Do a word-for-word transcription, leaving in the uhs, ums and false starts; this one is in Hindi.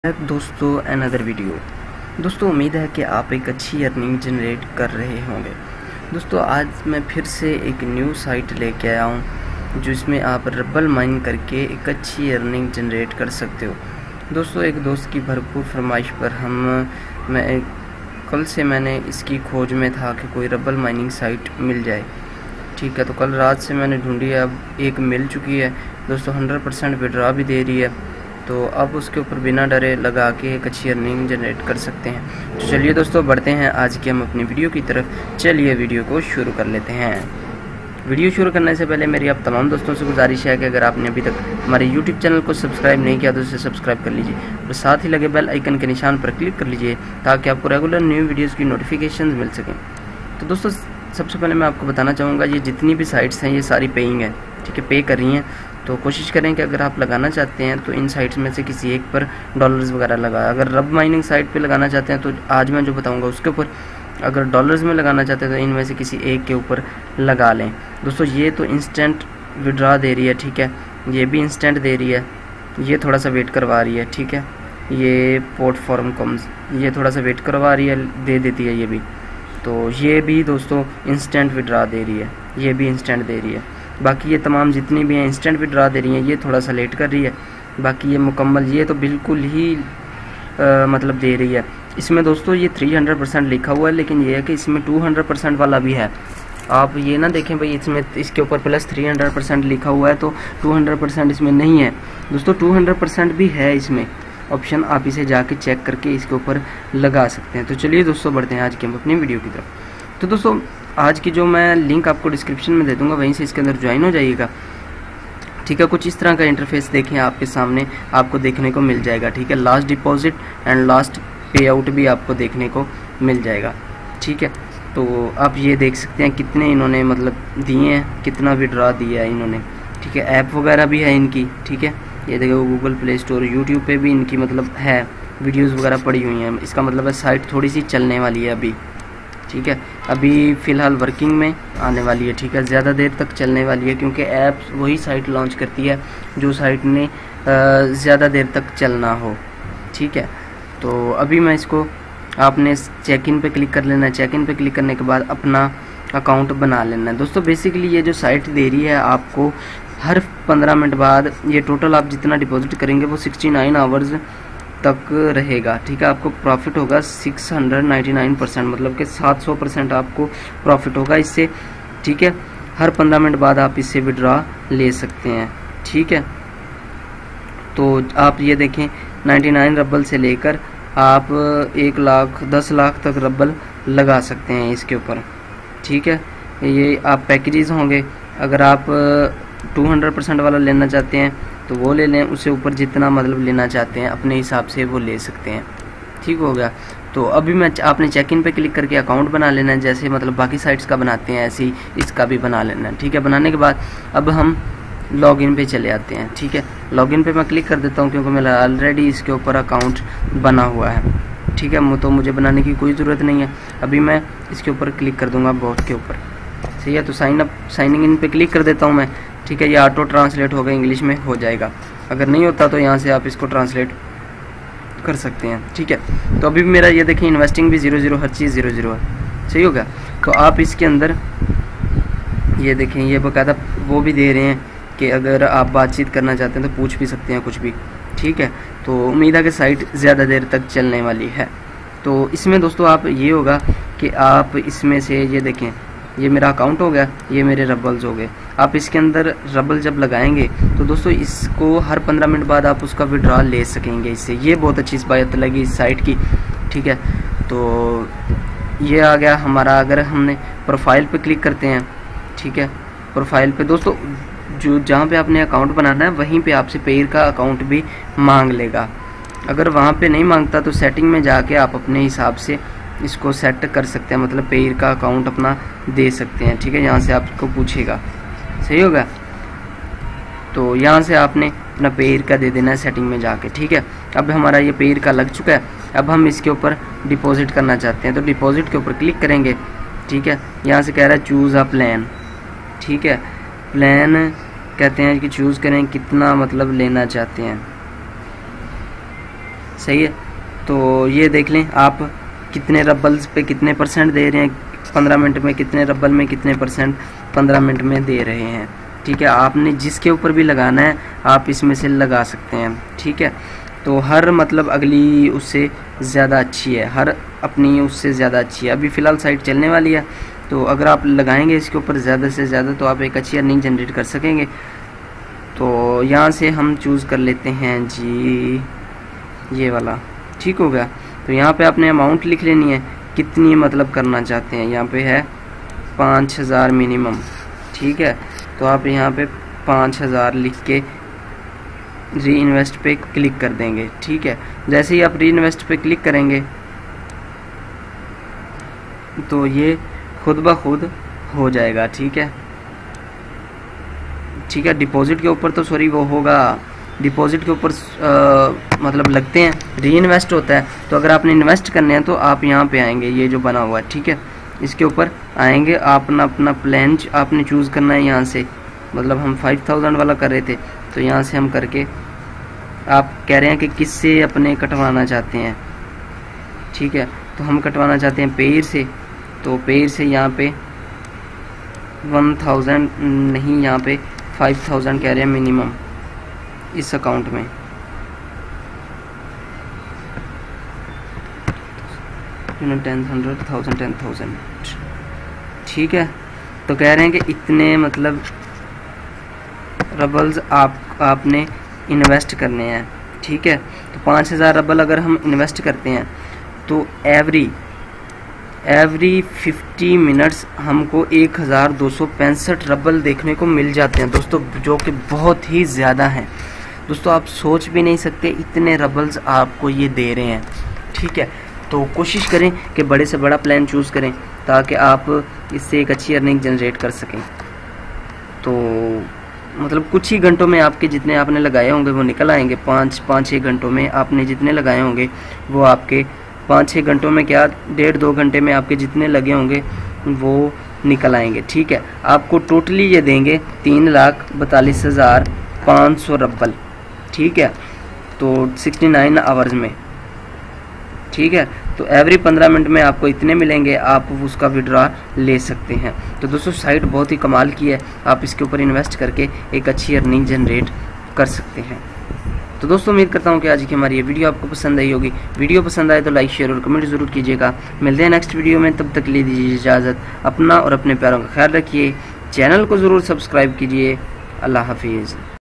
दोस्तों अनदर वीडियो। दोस्तों उम्मीद है कि आप एक अच्छी अर्निंग जनरेट कर रहे होंगे। दोस्तों आज मैं फिर से एक न्यू साइट लेके आया हूँ जिसमें आप रबल माइन करके एक अच्छी अर्निंग जनरेट कर सकते हो। दोस्तों एक दोस्त की भरपूर फरमाइश पर हम मैं कल से मैंने इसकी खोज में था कि कोई रबल माइनिंग साइट मिल जाए। ठीक है, तो कल रात से मैंने ढूंढी है, अब एक मिल चुकी है दोस्तों। हंड्रेड परसेंट विड्रॉ भी दे रही है, तो अब उसके ऊपर बिना डरे लगा के एक अच्छी अर्निंग जनरेट कर सकते हैं। तो चलिए दोस्तों बढ़ते हैं आज की हम अपनी वीडियो की तरफ। चलिए वीडियो को शुरू कर लेते हैं। वीडियो शुरू करने से पहले मेरी आप तमाम दोस्तों से गुजारिश है कि अगर आपने अभी तक हमारे यूट्यूब चैनल को सब्सक्राइब नहीं किया तो उसे सब्सक्राइब कर लीजिए और साथ ही लगे बेल आइकन के निशान पर क्लिक कर लीजिए ताकि आपको रेगुलर न्यू वीडियोज़ की नोटिफिकेशन मिल सकें। तो दोस्तों सबसे पहले मैं आपको बताना चाहूँगा, ये जितनी भी साइट्स हैं ये सारी पेइंग है, ठीक है, पे कर रही हैं। तो कोशिश करें कि अगर आप लगाना चाहते हैं तो इन साइट्स में से किसी एक पर डॉलर्स वगैरह लगा। अगर रब माइनिंग साइट पे लगाना चाहते हैं तो आज मैं जो बताऊंगा उसके ऊपर, अगर डॉलर्स में लगाना चाहते हैं तो इनमें से किसी एक के ऊपर लगा लें। दोस्तों ये तो इंस्टेंट विड्रॉ दे रही है, ठीक है, ये भी इंस्टेंट दे रही है, ये थोड़ा सा वेट करवा रही है, ठीक है, ये पोर्ट फॉर्म कॉम्स ये थोड़ा सा वेट करवा रही है, दे देती है ये भी। तो ये भी दोस्तों इंस्टेंट विड्रॉ दे रही है, ये भी इंस्टेंट दे रही है। बाकी ये तमाम जितनी भी हैं इंस्टेंट विड्रॉ दे रही हैं, ये थोड़ा सा लेट कर रही है। बाकी ये मुकम्मल ये तो बिल्कुल ही आ, मतलब दे रही है। इसमें दोस्तों ये थ्री हंड्रेड परसेंट लिखा हुआ है, लेकिन ये है कि इसमें टू हंड्रेड परसेंट वाला भी है। आप ये ना देखें भाई इसमें इसके ऊपर प्लस थ्री हंड्रेड परसेंट लिखा हुआ है तो टू हंड्रेड परसेंट इसमें नहीं है। दोस्तों टू हंड्रेड परसेंट भी है इसमें ऑप्शन, आप इसे जाके चेक करके इसके ऊपर लगा सकते हैं। तो चलिए दोस्तों बढ़ते हैं आज की हम अपनी वीडियो की तरफ। तो दोस्तों आज की जो मैं लिंक आपको डिस्क्रिप्शन में दे दूंगा वहीं से इसके अंदर ज्वाइन हो जाइएगा, ठीक है। कुछ इस तरह का इंटरफेस देखें आपके सामने आपको देखने को मिल जाएगा, ठीक है। Last deposit and last pay out भी आपको देखने को मिल जाएगा, ठीक है। तो आप ये देख सकते हैं कितने इन्होंने मतलब दिए हैं, कितना विड्रॉ दिया है इन्होंने, ठीक है। ऐप वगैरह भी है इनकी, ठीक है। ये देखो गूगल प्ले स्टोर, यूट्यूब पे भी इनकी मतलब है, वीडियोज़ वगैरह पड़ी हुई हैं। इसका मतलब है साइट थोड़ी सी चलने वाली है अभी, ठीक है, अभी फ़िलहाल वर्किंग में आने वाली है, ठीक है। ज़्यादा देर तक चलने वाली है क्योंकि ऐप वही साइट लॉन्च करती है जो साइट ने ज़्यादा देर तक चलना हो, ठीक है। तो अभी मैं इसको, आपने चेक इन पे क्लिक कर लेना है। चेक इन पे क्लिक करने के बाद अपना अकाउंट बना लेना है। दोस्तों बेसिकली ये जो साइट दे रही है आपको हर पंद्रह मिनट बाद, ये टोटल आप जितना डिपॉजिट करेंगे वो सिक्सटी नाइन आवर्स तक रहेगा, ठीक है। आपको प्रॉफिट होगा six hundred ninety nine percent, मतलब कि सात सौ परसेंट आपको प्रॉफिट होगा इससे, ठीक है। हर पंद्रह मिनट बाद आप इससे विड्रॉ ले सकते हैं, ठीक है। तो आप ये देखें निन्यानवे रबल से लेकर आप एक लाख दस लाख तक रबल लगा सकते हैं इसके ऊपर, ठीक है। ये आप पैकेजेस होंगे, अगर आप टू हंड्रेड परसेंट वाला लेना चाहते हैं तो वो ले लें, उससे ऊपर जितना मतलब लेना चाहते हैं अपने हिसाब से वो ले सकते हैं, ठीक हो गया। तो अभी मैं आपने चेक इन पे क्लिक करके अकाउंट बना लेना है, जैसे मतलब बाकी साइट्स का बनाते हैं ऐसे ही इसका भी बना लेना है, ठीक है। बनाने के बाद अब हम लॉगिन पे चले आते हैं, ठीक है। लॉगिन पे मैं क्लिक कर देता हूँ क्योंकि मेरा ऑलरेडी इसके ऊपर अकाउंट बना हुआ है, ठीक है, तो मुझे बनाने की कोई ज़रूरत नहीं है। अभी मैं इसके ऊपर क्लिक कर दूँगा बॉट के ऊपर, सही है। तो साइन अप साइनिंग इन पे क्लिक कर देता हूँ मैं, ठीक है। ये ऑटो ट्रांसलेट होगा, इंग्लिश में हो जाएगा। अगर नहीं होता तो यहाँ से आप इसको ट्रांसलेट कर सकते हैं, ठीक है। तो अभी मेरा ये देखिए इन्वेस्टिंग भी ज़ीरो ज़ीरो, हर चीज़ ज़ीरो ज़ीरो है, सही हो गया। तो आप इसके अंदर ये देखें ये बाकायदा वो भी दे रहे हैं कि अगर आप बातचीत करना चाहते हैं तो पूछ भी सकते हैं कुछ भी, ठीक है। तो उम्मीद है कि साइट ज़्यादा देर तक चलने वाली है। तो इसमें दोस्तों आप ये होगा कि आप इसमें से ये देखें, ये मेरा अकाउंट हो गया, ये मेरे रबल्स हो गए। आप इसके अंदर रबल जब लगाएंगे तो दोस्तों इसको हर पंद्रह मिनट बाद आप उसका विड्रॉ ले सकेंगे इससे। ये बहुत अच्छी बात लगी इस साइट की, ठीक है। तो ये आ गया हमारा, अगर हमने प्रोफाइल पे क्लिक करते हैं, ठीक है। प्रोफाइल पे दोस्तों जो जहाँ पे आपने अकाउंट बनाना है वहीं पे आपसे पेयर का अकाउंट भी मांग लेगा। अगर वहाँ पे नहीं मांगता तो सेटिंग में जाके आप अपने हिसाब से इसको सेट कर सकते हैं, मतलब पेयर का अकाउंट अपना दे सकते हैं, ठीक है। यहाँ से आपको पूछेगा, सही होगा। तो यहाँ से आपने अपना पेयर का दे देना है सेटिंग में जाके, ठीक है। अब हमारा ये पेयर का लग चुका है। अब हम इसके ऊपर डिपॉजिट करना चाहते हैं तो डिपॉजिट के ऊपर क्लिक करेंगे, ठीक है। यहाँ से कह रहा है चूज़ अ प्लान, ठीक है। प्लान कहते हैं कि चूज़ करें कितना मतलब लेना चाहते हैं, सही है। तो ये देख लें आप कितने रबल्स पे कितने परसेंट दे रहे हैं, पंद्रह मिनट में कितने रबल में कितने परसेंट पंद्रह मिनट में दे रहे हैं। ठीक है, आपने जिसके ऊपर भी लगाना है आप इसमें से लगा सकते हैं। ठीक है, तो हर मतलब अगली उससे ज़्यादा अच्छी है, हर अपनी उससे ज़्यादा अच्छी है। अभी फ़िलहाल साइट चलने वाली है, तो अगर आप लगाएंगे इसके ऊपर ज़्यादा से ज़्यादा तो आप एक अच्छी अर्निंग जनरेट कर सकेंगे। तो यहाँ से हम चूज़ कर लेते हैं जी ये वाला। ठीक हो गया। तो यहाँ पे आपने अमाउंट लिख लेनी है, कितनी मतलब करना चाहते हैं। यहाँ पे है पाँच हज़ार मिनिमम। ठीक है, तो आप यहाँ पे पाँच हज़ार लिख के री इन्वेस्ट पे क्लिक कर देंगे। ठीक है, जैसे ही आप री इन्वेस्ट पे क्लिक करेंगे तो ये खुद ब खुद हो जाएगा। ठीक है, ठीक है। डिपॉजिट के ऊपर तो सॉरी वो होगा, डिपॉजिट के ऊपर मतलब लगते हैं, री इन्वेस्ट होता है। तो अगर आपने इन्वेस्ट करने हैं तो आप यहाँ पे आएंगे, ये जो बना हुआ है, ठीक है, इसके ऊपर आएंगे। अपना अपना प्लान आपने चूज़ करना है यहाँ से। मतलब हम फाइव थाउजेंड वाला कर रहे थे, तो यहाँ से हम करके आप कह रहे हैं कि किससे अपने कटवाना चाहते हैं। ठीक है, तो हम कटवाना चाहते हैं पेयर से। तो पेयर से यहाँ पे वन थाउजेंड नहीं, यहाँ पे फाइव थाउजेंड कह रहे हैं मिनिमम इस अकाउंट में। Ten hundred thousand ten thousand ठीक है, तो कह रहे हैं कि इतने मतलब रबल्स आप आपने इन्वेस्ट करने हैं। ठीक है, तो पाँच हज़ार रबल अगर हम इन्वेस्ट करते हैं तो एवरी एवरी फिफ्टी मिनट्स हमको एक हज़ार दो सौ पैंसठ रबल देखने को मिल जाते हैं दोस्तों, जो कि बहुत ही ज़्यादा हैं दोस्तों। आप सोच भी नहीं सकते इतने रबल्स आपको ये दे रहे हैं। ठीक है, तो कोशिश करें कि बड़े से बड़ा प्लान चूज़ करें ताकि आप इससे एक अच्छी अर्निंग जनरेट कर सकें। तो मतलब कुछ ही घंटों में आपके जितने आपने लगाए होंगे वो निकल आएंगे। पाँच पाँच छः घंटों में आपने जितने लगाए होंगे वो आपके पाँच छः घंटों में क्या डेढ़ दो घंटे में आपके जितने लगे होंगे वो निकल आएंगे। ठीक है, आपको टोटली ये देंगे तीन लाख बतालीस हज़ार पाँच सौ रबल। ठीक है, तो सिक्सटी नाइन आवर्स में। ठीक है, तो एवरी पंद्रह मिनट में आपको इतने मिलेंगे, आप उसका विड्रॉ ले सकते हैं। तो दोस्तों साइट बहुत ही कमाल की है, आप इसके ऊपर इन्वेस्ट करके एक अच्छी अर्निंग जनरेट कर सकते हैं। तो दोस्तों उम्मीद करता हूँ कि आज की हमारी ये वीडियो आपको पसंद आई होगी। वीडियो पसंद आए तो लाइक शेयर और कमेंट जरूर कीजिएगा। मिलते हैं नेक्स्ट वीडियो में, तब तक ले दीजिए इजाज़त। अपना और अपने प्यारों का ख्याल रखिए, चैनल को ज़रूर सब्सक्राइब कीजिए। अल्लाह हाफिज़।